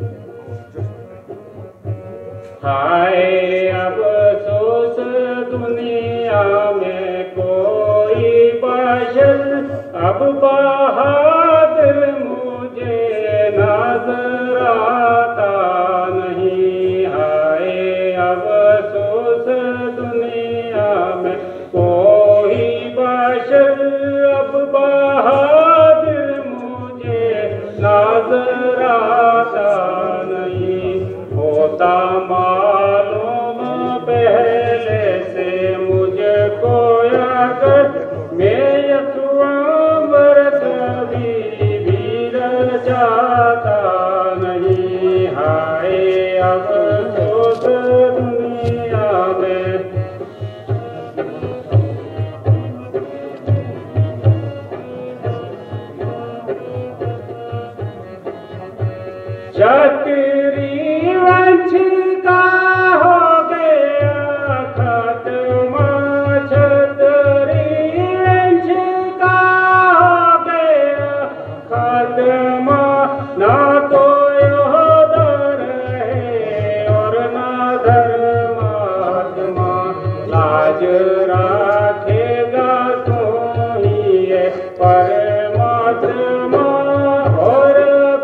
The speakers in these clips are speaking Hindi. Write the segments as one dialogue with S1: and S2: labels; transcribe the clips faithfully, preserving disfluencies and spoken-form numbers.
S1: हाय अफसोस दुनिया में कोई बशर अब बहादुर मुझे नजर आता नहीं। हाय अफसोस दुनिया में कोई बशर अब बहादुर मुझे नजर आता नहीं। होता मालूम पहले से मुझको अगर मैं यशवंबर कभी भी रह जाता नहीं। हाय अफसोस दुनिया में चक्री वंश का हो गया खत्म, छतरी वंश का हो गया खत्म। ना तो योधर है और ना धर्मात्मा, लाज राखेगा तो ही है परमात्मा। और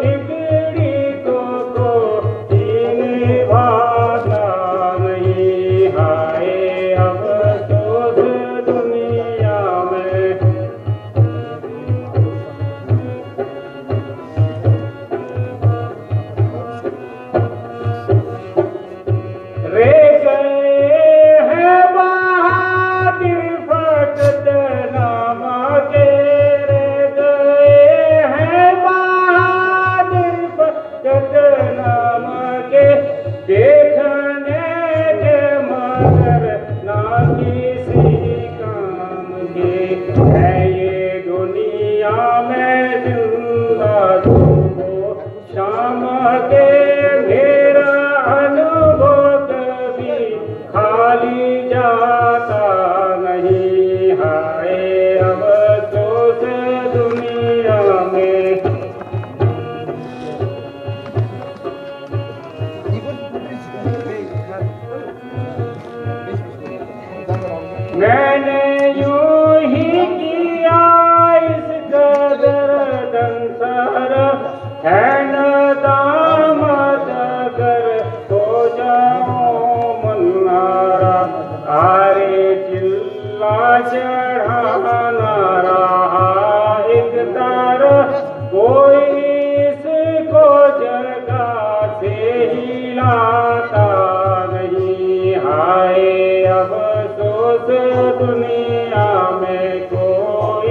S1: मैंने यूं ही किया इस कदर संसार है न दामद अगर हो जाऊं मुन्नारा। आरे चिल्ला चढ़ाना रहा एक तारा, कोई इसको जगह से हिलाता नहीं। हाय अफसोस दुनिया में कोई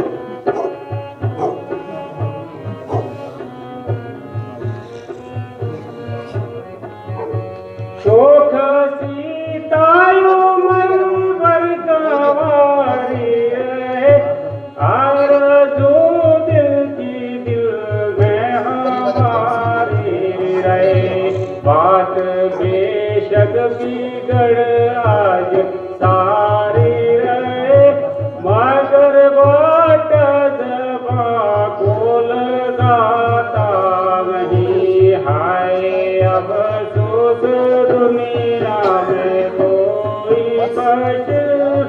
S1: शोक सीतायु मन पर गवारी रहे। आरज़ू दिल की दिल में हमारी रहे। बात बेशक बिगड़ आज सारी रहे, मगर बाट ज़बां को लगाता नहीं। हाय अफसोस दुनिया में कोई बशर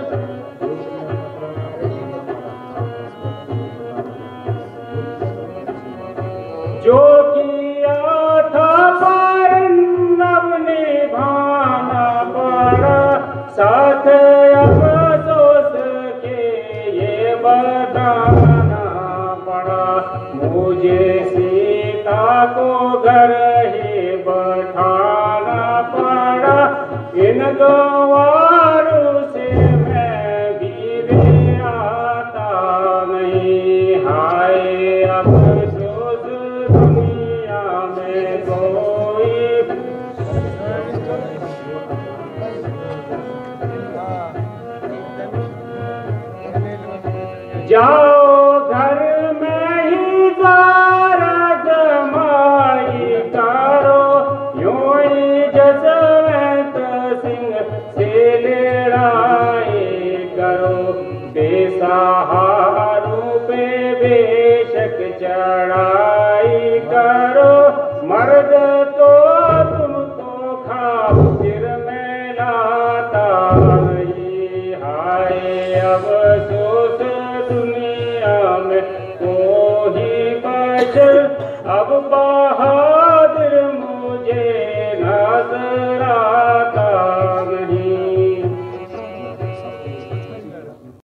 S1: जो किया था पर नब निभाना पड़ा। साथ अफसोस के ये बताना पड़ा, मुझे सीता को घर ही बैठाना पड़ा। इन गवारों से मैं भी रे आता नहीं। हाय अफसोस दुनिया में कोई जाओ घर में ही ज़रा जमाई करो, यूं ही जसवंत सिंह से लड़ाई करो। बेसहारों पे बेशक चढ़ाई करो, मर्द हशर अब बहादुर मुझे नजर